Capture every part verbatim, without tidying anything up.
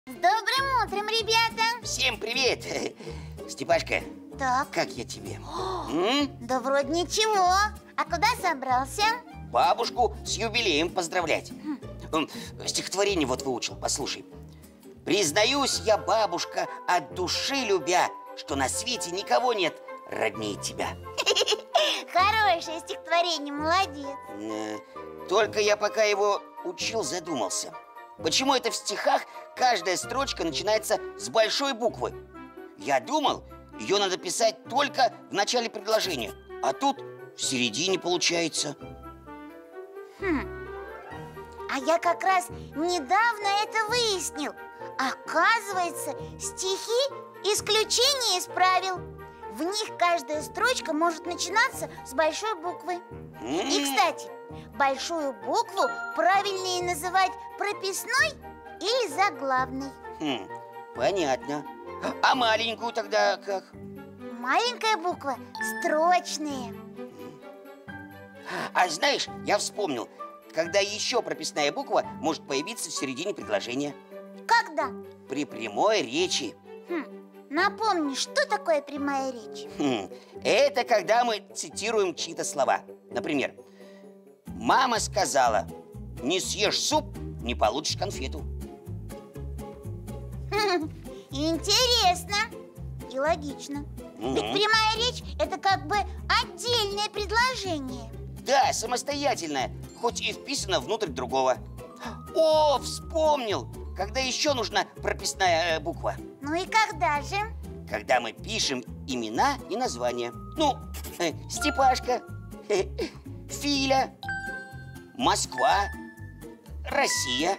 С добрым утром, ребята! Всем привет! Степашка, Так. как я тебе? Да вроде ничего. А куда собрался? Бабушку с юбилеем поздравлять. Хм. Стихотворение вот выучил, послушай. Признаюсь я, бабушка, от души любя, что на свете никого нет роднее тебя. Хорошее стихотворение, молодец. Э, Только я пока его учил, задумался. Почему это в стихах каждая строчка начинается с большой буквы? Я думал, ее надо писать только в начале предложения, а тут в середине получается. Хм. А я как раз недавно это выяснил. Оказывается, стихи исключение из правил. В них каждая строчка может начинаться с большой буквы. И, кстати, большую букву правильнее называть прописной или заглавной. Хм, понятно. А маленькую тогда как? Маленькая буква строчная. А знаешь, я вспомнил, когда еще прописная буква может появиться в середине предложения. Когда? При прямой речи. Хм. Напомни, что такое прямая речь? Хм, это когда мы цитируем чьи-то слова. Например, мама сказала: не съешь суп, не получишь конфету. Интересно и логично. Угу. Ведь прямая речь – это как бы отдельное предложение. Да, самостоятельное, хоть и вписано внутрь другого. О, вспомнил! Когда еще нужна прописная э, буква? Ну и когда же? Когда мы пишем имена и названия. Ну, э, Степашка, э, Филя, Москва, Россия.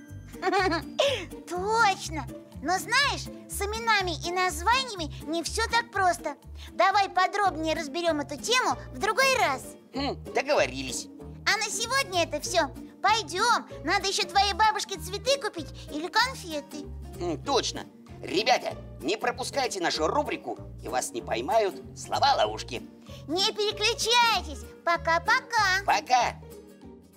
Точно! Но знаешь, с именами и названиями не все так просто. Давай подробнее разберем эту тему в другой раз. Хм, договорились. А на сегодня это все. Пойдем, надо еще твоей бабушке цветы купить или конфеты. Хм, точно. Ребята, не пропускайте нашу рубрику, и вас не поймают слова-ловушки. Не переключайтесь. Пока-пока. Пока.